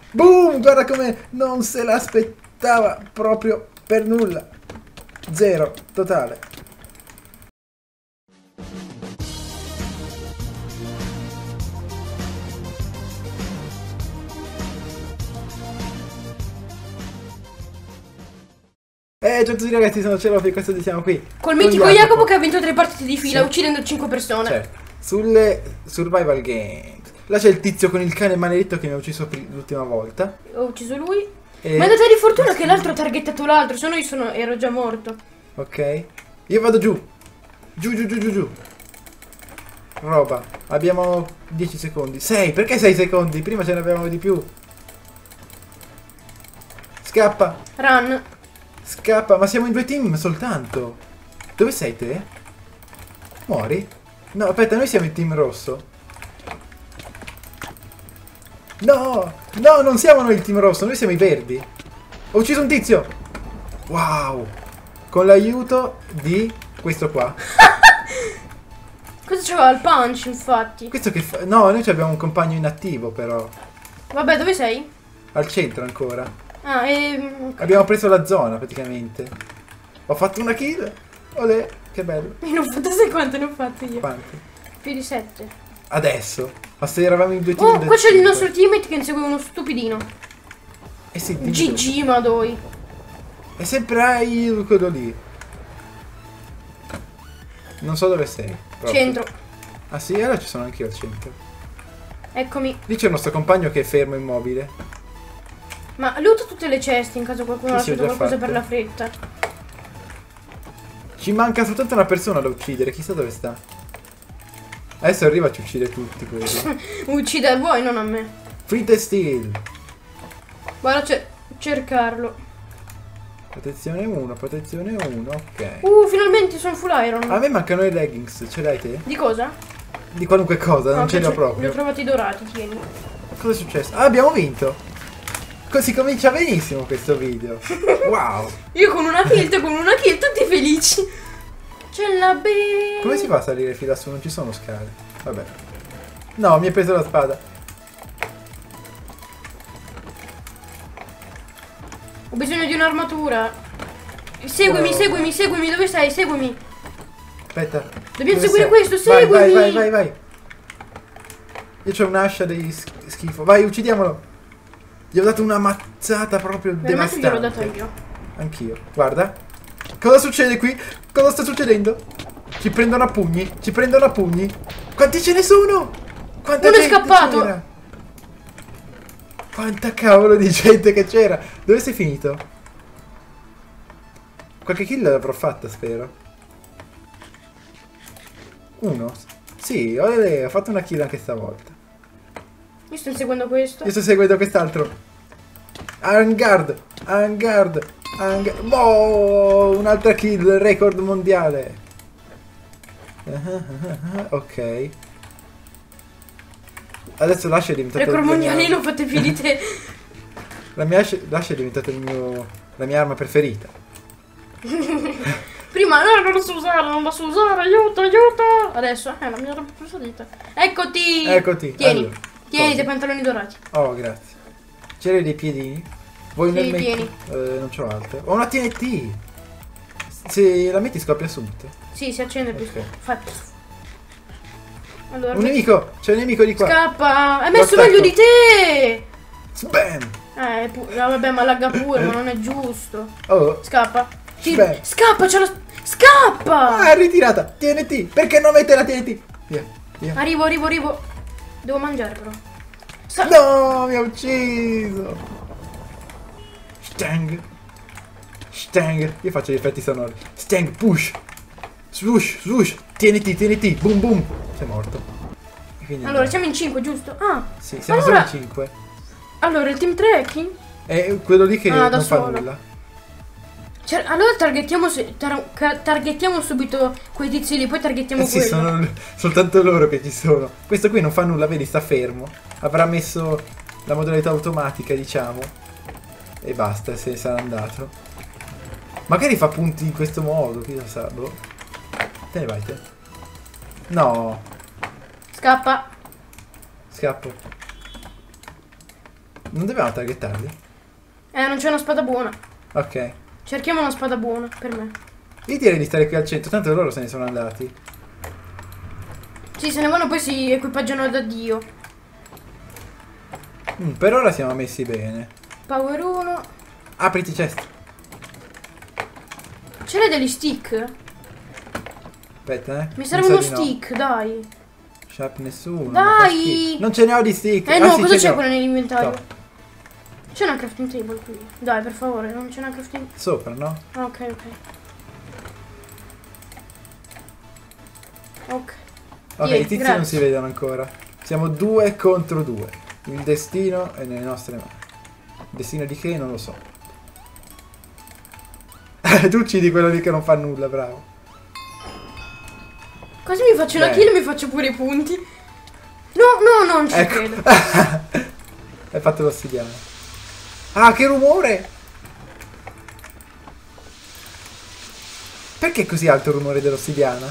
Boom! Guarda come non se l'aspettava proprio per nulla. Zero, totale. Ciao a tutti ragazzi, sono Cerofi e questo siamo qui col mitico Jacopo che ha vinto 3 partite di fila, uccidendo 5 persone. Certo, sulle survival games. Là c'è il tizio con il cane maledetto che mi ha ucciso l'ultima volta. Ho ucciso lui. Ma è andata di fortuna che l'altro ha targettato l'altro, se no io ero già morto. Ok. Io vado giù. Giù. Roba. Abbiamo 10 secondi. 6, perché 6 secondi? Prima ce ne avevamo di più. Scappa. Run. Scappa, ma siamo in 2 team soltanto. Dove sei te? Muori? No, aspetta, noi siamo il team rosso. No, non siamo noi il team rosso, noi siamo i verdi. Ho ucciso un tizio. Wow. Con l'aiuto di questo qua. Cosa c'aveva il punch, infatti? Questo che fa... No, noi abbiamo un compagno inattivo però. Vabbè, dove sei? Al centro ancora. Ah, Abbiamo preso la zona praticamente. Ho fatto una kill. Olè, che bello. Io non ho fatto, sai quante ne ho fatte io? Quanti? Più di 7. Adesso. Ma se eravamo in 2 team. Oh, qua c'è il nostro teammate che insegue uno stupidino. Eh sì, GG, Madoi. E sempre hai quello lì. Non so dove sei. Proprio. Centro. Ah sì, allora ci sono anche io al centro. Eccomi. Lì c'è il nostro compagno che è fermo immobile. Ma looto tutte le ceste in caso qualcuno ha Sì, lasciato ho già qualcosa fatto. per la fretta. Ci manca soltanto una persona da uccidere, chissà dove sta. Adesso arriva a ci uccide tutti quelli. Uccide a voi, non a me. Free steel. Guarda, cercarlo. Protezione 1, protezione 1, ok. Finalmente sono full iron. A me mancano i leggings, ce l'hai te? Di cosa? Di qualunque cosa, non ce li ho Li proprio. ho trovati dorati, tieni. Cosa è successo? Ah, abbiamo vinto! Così comincia benissimo questo video. Wow! Io con una kill, tutti felici. Ce l'abbiamo. Come si fa a salire fino lassù? Non ci sono scale. Vabbè. No, mi hai preso la spada. Ho bisogno di un'armatura. Seguimi, dove sei? Seguimi. Aspetta. Dobbiamo Dove seguire sei? questo, seguimi. Vai. Io c'ho un'ascia di schifo. Vai, uccidiamolo. Gli ho dato una mazzata proprio Veramente gliel'ho data devastante. io. Anch'io. Guarda. Cosa succede qui? Cosa sta succedendo? Ci prendono a pugni. Quanti ce ne sono? Quanta Uno è gente scappato. c'era? Quanta cavolo di gente che c'era. Dove sei finito? Qualche kill l'avrò fatta, spero. Uno? Sì, ho fatto una kill anche stavolta. Io sto inseguendo questo. Io sto seguendo quest'altro. Angard. Boh, un'altra kill, record mondiale. Ok. Adesso l'ascia è diventato Record mondiali non fate più di te. l'ascia è diventata la mia arma preferita. Prima non lo so usare, aiuto. Adesso è la mia arma preferita. Eccoti. Tieni. Allora, Tieni cosa? dei pantaloni dorati. Oh, grazie. C'erano dei piedini? Vuoi Sì, nel tieni. non c'ho altro. Ho una TNT. Se la metti scoppia subito. Sì, si accende più. Ok. Fatti. Allora, Un nemico! C'è un nemico di qua. scappa. Hai messo Lo meglio attacco. di te. Spam! Vabbè, ma lagga pure, ma non è giusto. Oh. Scappa. Beh. Scappa, c'è la... Scappa! Ah, ritirata! TNT! Perché non mette la TNT? Via. Arrivo. Devo mangiare però. No, mi ha ucciso! Stang! Io faccio gli effetti sonori. Stang, push! Swoosh! TNT! Boom boom! Sei morto. E quindi Allora, siamo in 5, giusto? Ah, sì, siamo allora... solo in 5. Allora, il team trekking? È quello lì che da non fa solo. nulla. Allora targettiamo subito quei tizi lì, poi targettiamo Sì, quello. sono soltanto loro che ci sono. Questo qui non fa nulla, vedi, sta fermo. Avrà messo la modalità automatica, diciamo. E basta, se ne sarà andato. Magari fa punti in questo modo, chi lo sa, boh. Te ne vai te. No. Scappa. Scappo. Non dobbiamo targettarli? Non c'è una spada buona. Ok. Cerchiamo una spada buona per me. Io direi di stare qui al centro, tanto loro se ne sono andati. Sì, se ne vanno poi si equipaggiano da Dio. Per ora siamo messi bene. Power 1. Apriti chest. Ce n'è degli stick? Aspetta, Mi serve uno stick, dai. Sharp nessuno. Dai! Non ce ne ho di stick. No, sì, cosa c'è n'ho. quello nell'inventario? Top. C'è una crafting table qui. Dai, per favore, non c'è una crafting... Sopra, no? Ah, ok, ok. Ok. Ok, i tizi non si vedono ancora. Siamo 2 contro 2. Il destino è nelle nostre mani. Il destino di che? Non lo so. Tu uccidi quello lì che non fa nulla, bravo. Quasi mi faccio una kill e mi faccio pure i punti. No, no, non ci credo. Hai fatto l'ossidiana. Ah, che rumore! Perché è così alto il rumore dell'ossidiana?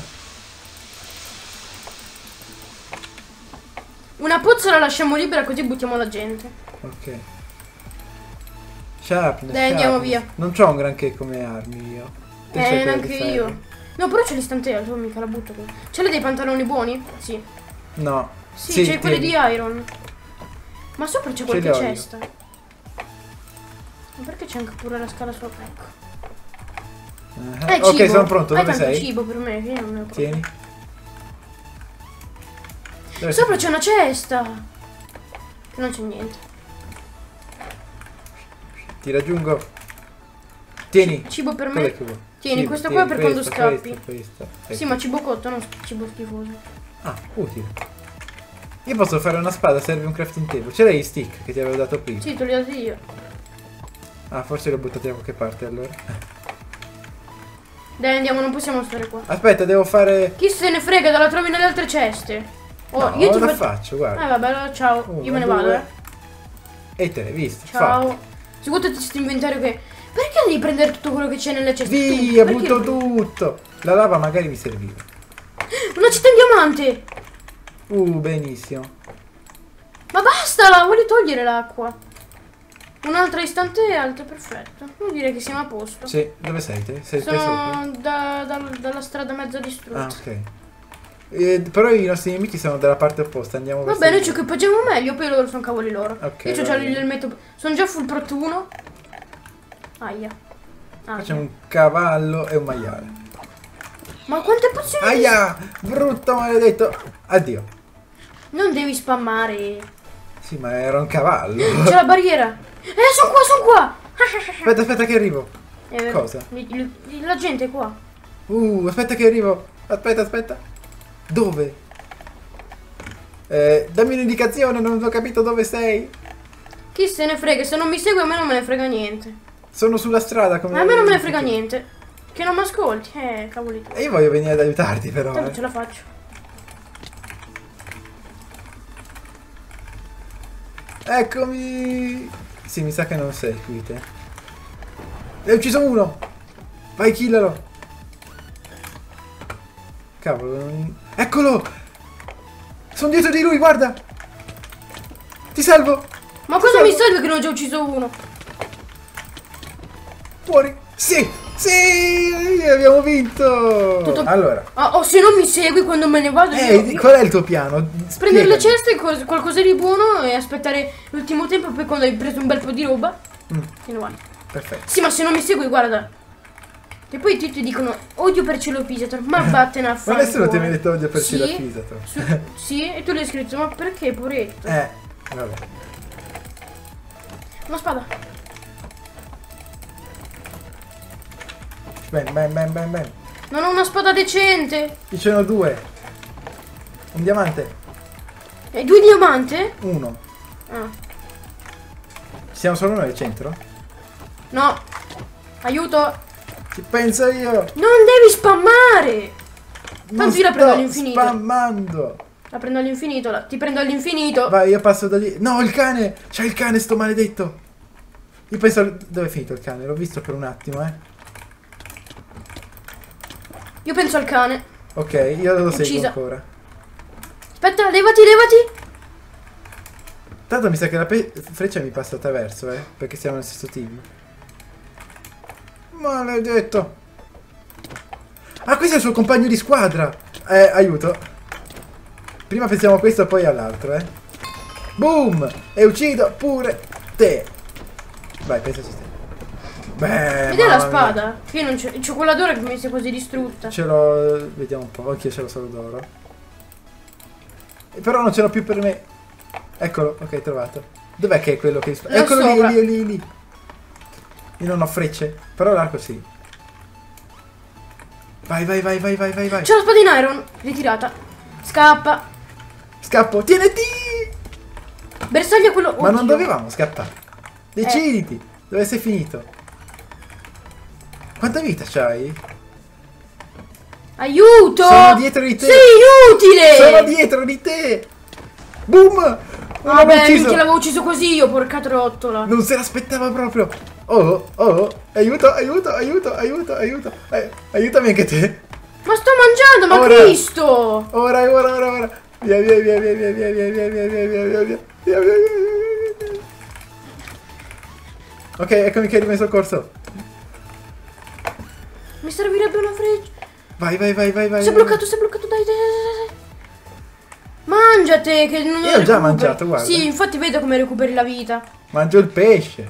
Una pozza la lasciamo libera così buttiamo la gente. Ok. Sharpness. Dai, andiamo via. Non c'ho un granché come armi io. Neanche io. No, però c'è l'istante, tu mica la butto qui. Ce l'hai dei pantaloni buoni? Sì. No. Sì, c'è quelli di Iron. Ma sopra c'è qualche cesta. Ma perché c'è anche pure la scala sopra? Ecco. Ok, sono pronto. Dove sei? Cibo per me, che io non ne ho proprio. Tieni. Sopra c'è una cesta. Che non c'è niente. Ti raggiungo. Tieni. Cibo per me. Tieni, cibo, questo qua per quando scappi. Questo. Sì, ma cibo cotto, non cibo schifoso. Ah, utile. Io posso fare una spada, serve un crafting table. Ce l'hai i stick che ti avevo dato prima? Sì, te li ho dati io. Ah, forse li ho buttati da qualche parte allora. Dai, andiamo, non possiamo stare qua. Aspetta, devo fare... Chi se ne frega, la trovi nelle altre ceste. Oh, no, io ti faccio, guarda. Vabbè, allora, ciao. Io me ne vado, E te l'hai visto? Ciao. Sicuro questo inventario che... Perché devi prendere tutto quello che c'è nelle ceste? Via, butto tutto. La lava magari mi serviva. Una città in diamante. Benissimo. Ma basta, la voglio togliere l'acqua. Un'altra istante alta, perfetto. Vuol dire che siamo a posto. Sì, dove sei te? Sei Sono dalla strada mezza distrutta. Ah, ok. Però i nostri nemici sono dalla parte opposta, andiamo verso... Va bene, ci equipaggiamo meglio, poi loro sono cavoli loro. Ok. Io c'ho già il metodo. Sono già full prot 1. Aia. C'è un cavallo e un maiale. Ma quante pozioni? Aia! Brutto maledetto! Addio. Non devi spammare. Sì, ma era un cavallo. C'è la barriera. Sono qua, sono qua. Aspetta, aspetta che arrivo. Cosa? La gente è qua. Aspetta che arrivo. Aspetta, aspetta. Dove? Dammi un'indicazione, non ho capito dove sei. Chi se ne frega, se non mi segue a me non me ne frega niente. Sono sulla strada come... A me non me ne frega niente. Che non mi ascolti, cavoli tu. E io voglio venire ad aiutarti però. Tanto ce la faccio. Eccomi. Sì, mi sa che non sei qui te. Ne ho ucciso uno. Vai, killalo. Cavolo. Eccolo. Sono dietro di lui, guarda. Ti salvo. Ma cosa mi serve che ne ho già ucciso uno? Fuori. Sì. Sì, abbiamo vinto. Allora. Se non mi segui quando me ne vado. Qual è il tuo piano? Prendere le ceste, qualcosa di buono e aspettare l'ultimo tempo. Poi quando hai preso un bel po' di roba. Te ne vai. Perfetto. Sì, ma se non mi segui, guarda. E poi tutti dicono odio per cielo Pisator. Ma vattene a fare. Ma nessuno ti ha detto odio per cielo Pisator. Sì, e tu l'hai scritto. Ma perché, poretto? Vabbè. Una spada. Ben. Non ho una spada decente. Io ce ne ho 2. Un diamante. E 2 diamante? 1. Ah. Ci siamo solo noi al centro? No. Aiuto. Ci penso io. Non devi spammare. Tanto io la prendo all'infinito. Spammando. La prendo all'infinito. Ti prendo all'infinito. Vai, io passo da lì. No, il cane. C'è il cane, sto maledetto. Io penso... Dove è finito il cane? L'ho visto per un attimo, Io penso al cane. Ok, io lo seguo ancora. Aspetta, levati. Tanto mi sa che la freccia mi passa attraverso, perché siamo nel stesso team. Maledetto. Ah, questo è il suo compagno di squadra. Aiuto. Prima pensiamo a questo, poi all'altro, Boom! E uccido pure te. Vai, pensaci te. Beh, vedi la spada? Io non c'ho. C'ho quella d'oro che mi si è quasi distrutta. Ce l'ho. Vediamo un po'. Anch'io ce l'ho solo d'oro. Però non ce l'ho più per me. Eccolo, ok, trovato. Dov'è che è quello che... Eccolo lì. Io non ho frecce. Però l'arco sì. Vai. C'è la spada in iron. Ritirata. Scappa. Scappo. TNT! Bersaglio quello... Ma non dovevamo scappare. Deciditi. Dove sei finito? Quanta vita c'hai? Aiuto! Sono dietro di te. Sei inutile! Sono dietro di te. Boom! Vabbè, minchia, l'avevo ucciso così io, porca trottola. Non se l'aspettava proprio. Oh. Aiuto. Aiutami anche te. Ma sto mangiando, ma Ora. Cristo! Ora. Via. Ok, eccomi che arrivo in soccorso. Mi servirebbe una freccia. Vai. Si è bloccato, dai. Mangiate, che non Io ho già mangiato, guarda. Sì, infatti vedo come recuperi la vita. Mangio il pesce.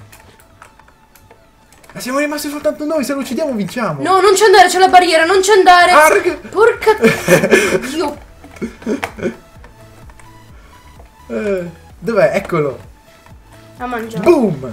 Ma siamo rimasti soltanto noi, se lo uccidiamo vinciamo. No, non ci andare, c'è la barriera, non ci andare. Arg! Porca... Dio. Dov'è? Eccolo. Ha mangiato. Boom!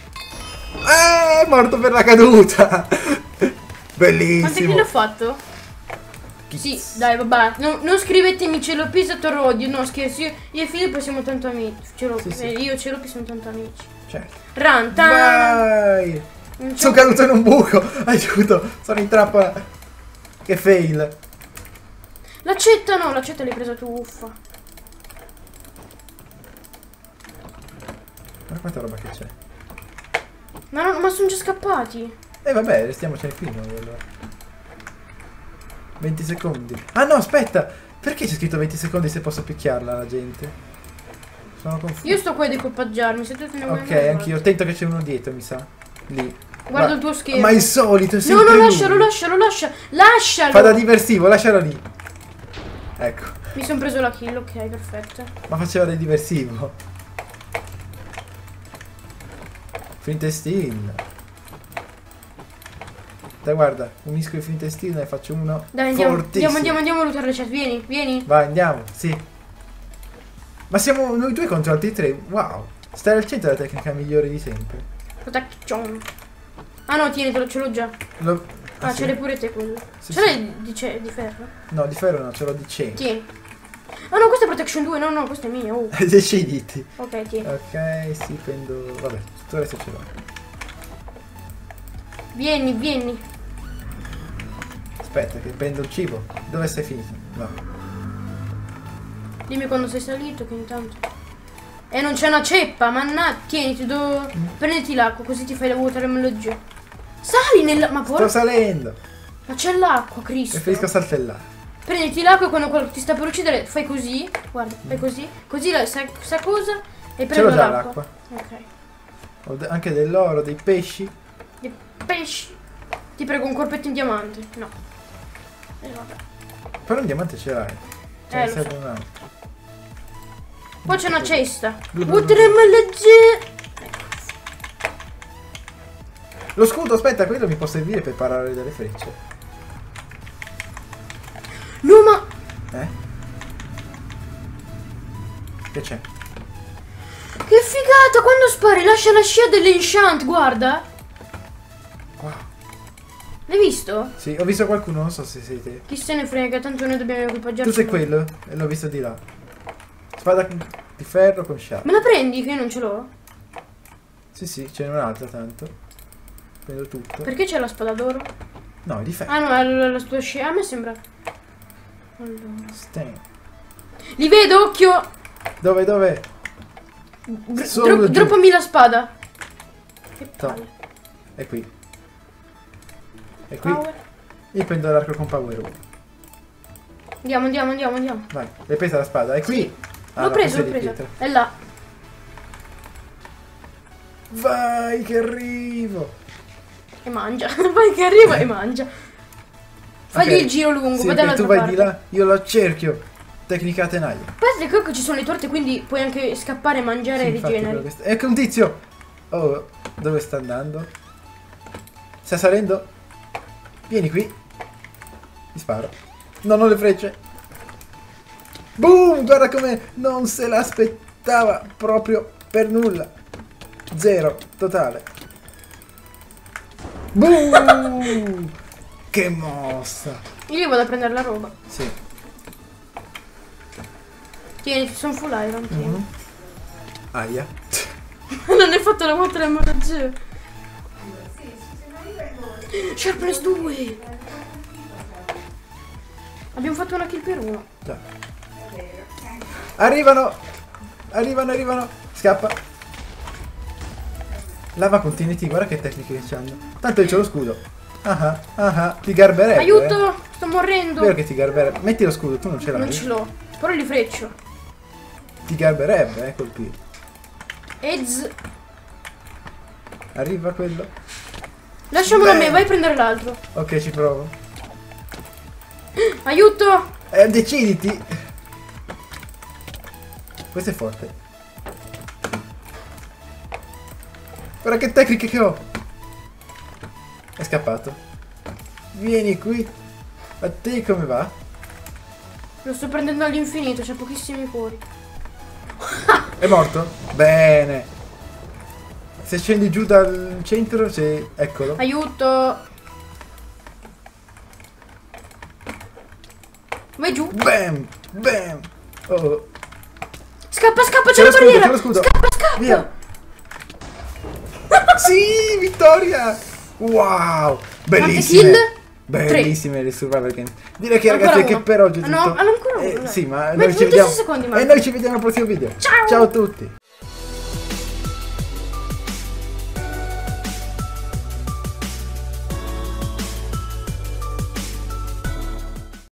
È morto per la caduta. Bellissimo. Quanti kill ho fatto? Sì, dai, vabbè. Non scrivetemi Celopi e Torodio. No, scherzo. Io e Filippo siamo tanto amici. Sì. Io e Celopi siamo tanto amici. Certo. Ranta. Vai! Sono caduto in un buco. Aiuto. Sono in trappola. Che fail. L'accetta no, l'accetta l'hai presa tu, uffa. Ma quanta roba che c'è? Ma sono già scappati. Vabbè, restiamocene qui noi allora. 20 secondi. Ah no, aspetta! Perché c'è scritto 20 secondi se posso picchiarla la gente? Sono confuso. Io sto qua ad equipaggiarmi, se tu te ne vuoi Ok, andare, anch'io. Attento che c'è uno dietro, mi sa. Lì. Guarda il tuo schermo. Ma il solito, è No, sempre lui. lascialo. Fa da diversivo, lascialo lì. Ecco. Mi sono preso la kill, ok, perfetto. Ma faceva da diversivo. Flintesteel. Dai, guarda, unisco i flintesteel e faccio uno. Dai, andiamo a lootare le chat. Vieni. Vai, andiamo, sì. Ma siamo noi due contro altri tre. Wow. Stare al centro è la tecnica migliore di sempre. Protection. Ah no, tienitelo, ce l'ho già. Ah, ce l'hai pure te quello. Sì, Ce l'hai di ferro? No, di ferro no, ce l'ho di 100. Tieni. Ah no, questa è Protection 2, no, questa è mia. Oh. Deciditi. Ok, tieni. Ok, sì, prendo. Vabbè, tutto il resto ce l'ho. Vieni. Aspetta, che prendo il cibo. Dove sei finito? No. Dimmi quando sei salito, che intanto. Non c'è una ceppa, mannaggia. Tieni, prenditi l'acqua, così ti fai la watermelon giù. Sali nella. Ma Sto salendo. Ma c'è l'acqua, Cristo. Preferisco saltellare. Prenditi l'acqua e quando ti sta per uccidere fai così. Guarda, fai così. Così sa cosa e prendo l'acqua. Ok. Ho anche dell'oro, dei pesci. Dei pesci. Ti prego, un corpetto in diamante. No. Vabbè. Però un diamante ce l'hai. Ce ne lo serve so. un altro. Qua c'è una cesta. Watermelon. Lo scudo, aspetta, quello mi può servire per parare delle frecce. No, ma... Che c'è? Che figata, quando spari lascia la scia dell'enchant, guarda. Wow. L'hai visto? Sì, ho visto qualcuno, non so se sei te. Chi se ne frega, tanto noi dobbiamo equipaggiarci. Tu sei quello? E l'ho visto di là. Spada di ferro con sciarpa. Me la prendi che io non ce l'ho? Sì, ce n'è un'altra tanto. Prendo tutto. Perché c'è la spada d'oro? No, è di ferro. Ah no, è la tua scia. A me sembra... Allora. Stain. Li vedo, occhio! Dove? Droppami la spada. Che palle. È qui. Power. Io prendo l'arco con power 1. Andiamo. Vai, l'hai presa la spada? È qui. Sì. Ah, L'ho no, preso. questa è di pietra. È là. Vai che arrivo. E mangia. Vai che arriva e mangia. Fagli Ok. il giro lungo, Sì, vai ok, dall'altra tu vai parte. di là, io lo cerchio. Tecnica tenaglia. Guarda che qui ci sono le torte, quindi puoi anche scappare, mangiare Sì, e infatti, rigeneri. ecco un tizio. Oh, dove sta andando? Sta salendo? Vieni qui. Ti sparo. Non ho le frecce. Boom! Guarda come non se l'aspettava proprio per nulla. Zero, totale. Boom! Che mossa. Io vado a prendere la roba. Sì. Tieni, sono full iron. Tieni. Mhm. Aia. Non hai fatto la moto del moraggio. Sharpness 2. Abbiamo fatto una kill per uno. Già. Arrivano. Arrivano. Scappa. Lava continuity, guarda che tecniche che c'hanno. Tanto io c'ho lo scudo. Ti garberebbe. Aiuto! Sto morendo. Vero che ti garberebbe. Metti lo scudo, tu non ce l'hai. Non ce l'ho. Però li freccio. Ti garberebbe, colpire. Ez. Arriva quello. Lasciamolo a me, Beh. vai a prendere l'altro. Ok, ci provo. Aiuto! Deciditi. Questo è forte. Guarda che tecniche che ho. È scappato. Vieni qui. A te come va? Lo sto prendendo all'infinito, c'è pochissimi cuori. È morto? Bene. Se scendi giù dal centro, c'è... Eccolo. Aiuto! Vai giù. Bam! Bam! Oh. Scappa, scappa, C'è c'è la lo scudo, barriera! c'è lo scudo. Scappa, scappa! Via! Sì, vittoria! Wow! Bellissime! kill? Bellissime le survival games. Direi che Ancora ragazzi uno. che per oggi è Ah, tutto. no, ancora uno, dai. Sì, ma Ma noi ci 26 vediamo. secondi E manca. noi ci vediamo al prossimo video. Ciao! Ciao a tutti!